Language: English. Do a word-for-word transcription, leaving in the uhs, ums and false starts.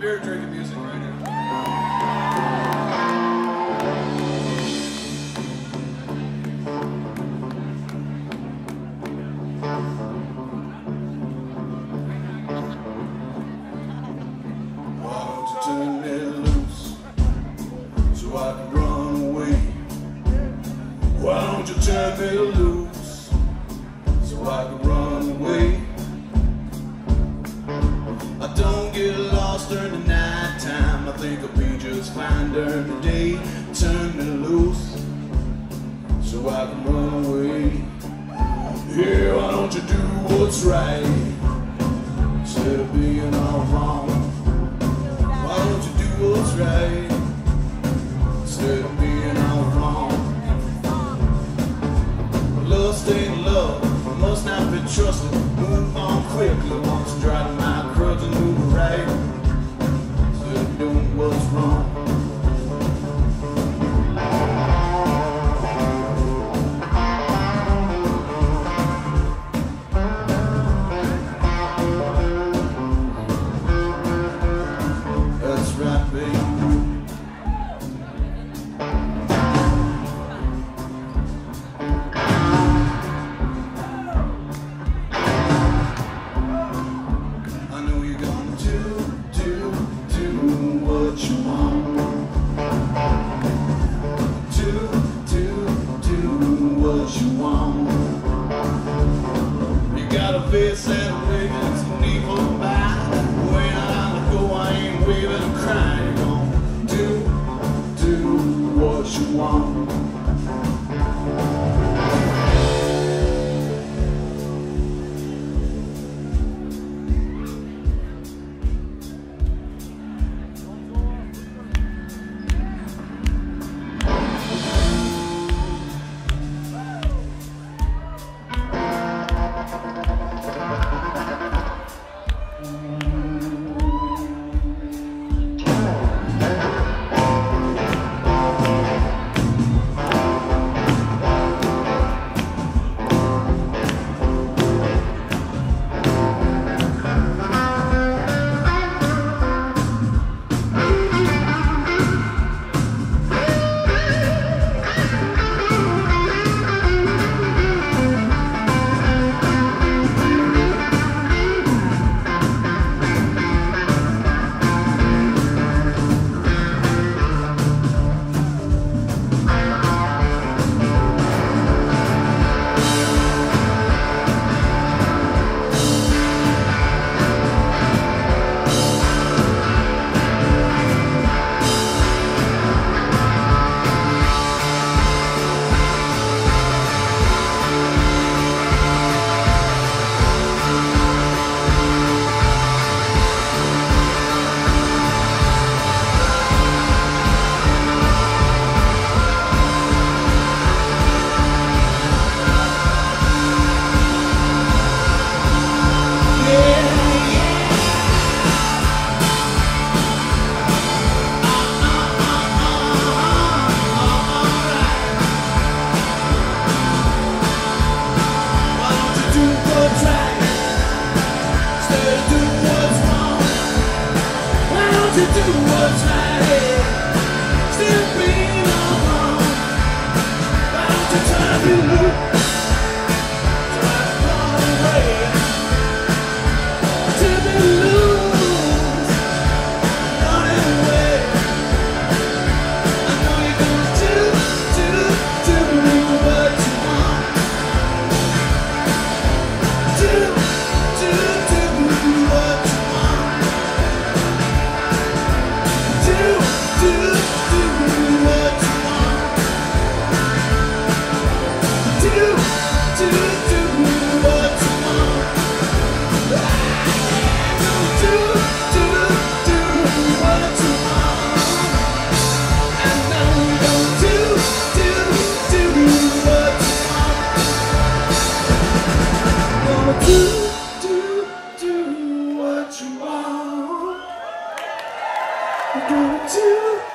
beer drinking music right now. Why don't you turn me loose so I can run away? Why don't you turn me loose so I can run away? I don't get lost during the night time. I think I'll be just fine during the day. Turn me loose so I can run away. Yeah, why don't you do what's right instead of being all wrong? Why don't you do what's right instead of being all wrong? Lust ain't love, must not be trusted. Move on quickly, once dry to my crutch and move right instead of doing what's wrong. That's right, baby. Face and waving some evil by. When I go, I ain't waving and crying. You're gonna do, do what you want. To do what's right, still being all wrong. Why don't you turn me loose so I can run away? Turn me loose, running away. I know you're gonna do, do, do what you want. Do, do, do what you want. Do, do, do what you want. Do, do, do what you want. Do, do, do what you want. And now we gon' do, do, do what you want. Gonna do, do, do what you want. We're gonna do